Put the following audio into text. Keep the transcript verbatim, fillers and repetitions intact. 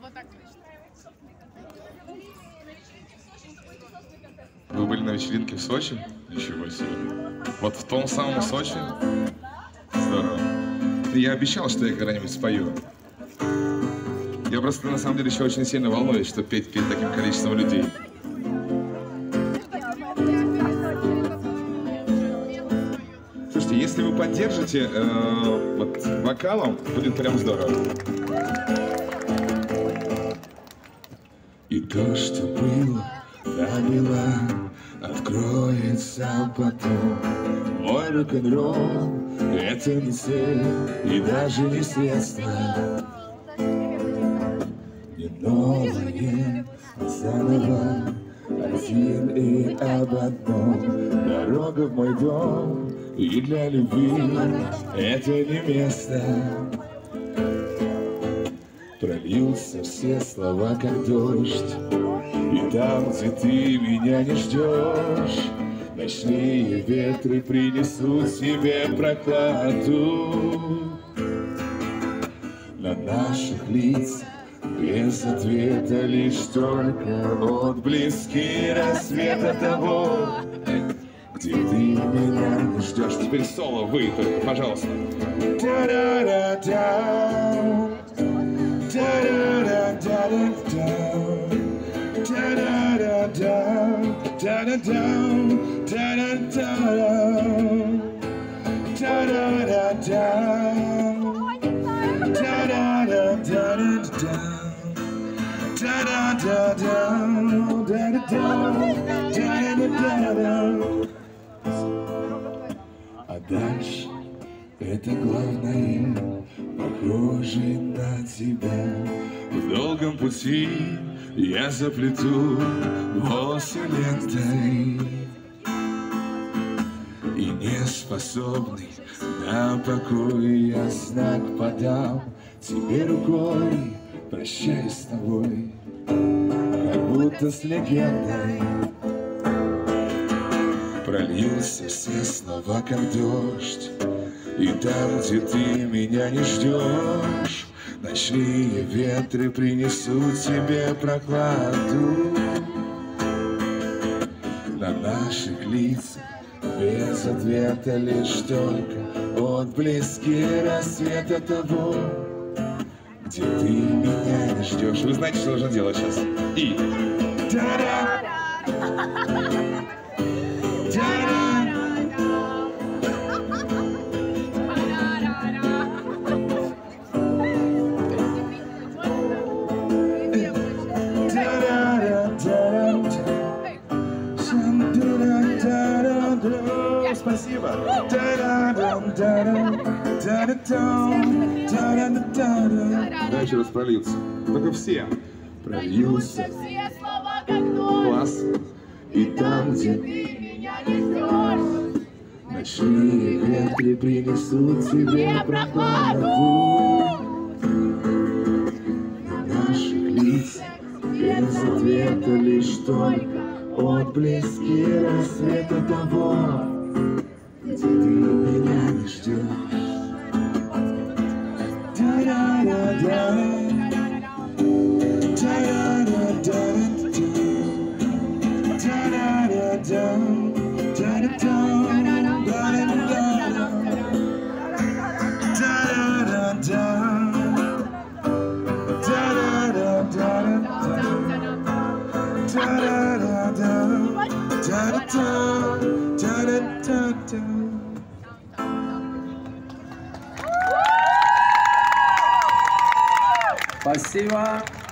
Вот так значит. Вы были на вечеринке в Сочи? Ничего себе. Вот в том самом Сочи? Здорово. Я обещал, что я когда-нибудь спою. Я просто на самом деле еще очень сильно волнуюсь, что петь перед таким количеством людей. Слушайте, если вы поддержите э, вот, вокалом, будет прям здорово. И то, что было, пробила, откроется потом. Мой рок-н-ролл — это не цель и даже не средство. Не новое, а заново, один и об одном. Дорога в мой дом, и для любви это не место. Прольются все слова, как дождь, и там, где ты меня не ждешь, ночные ветры принесут тебе прохладу. На наших лицах без ответа лишь только отблески рассвета того, где ты меня не ждешь. Теперь соло вы только, пожалуйста. А дальше это главное, похожий на тебя. В долгом пути я заплету волосы лентой, и не способный на покой я знак подам тебе рукой, прощаюсь с тобой, как будто с легендой. Прольются все слова, как дождь, и там, где ты меня не ждешь, ночные ветры принесут тебе прохладу. На наших лицах без ответа лишь только отблески рассвета того, где ты меня не ждешь. Вы знаете, что нужно делать сейчас? И... Спасибо. Да, еще раз прольются. Только все. Прольются все слова, как дождь. Класс. И там, где ты меня не ждешь, ночные ветры принесут тебе прохладу. На наших лицах без ответа лишь только отблески рассвета того, где ты меня не ждешь. Спасибо.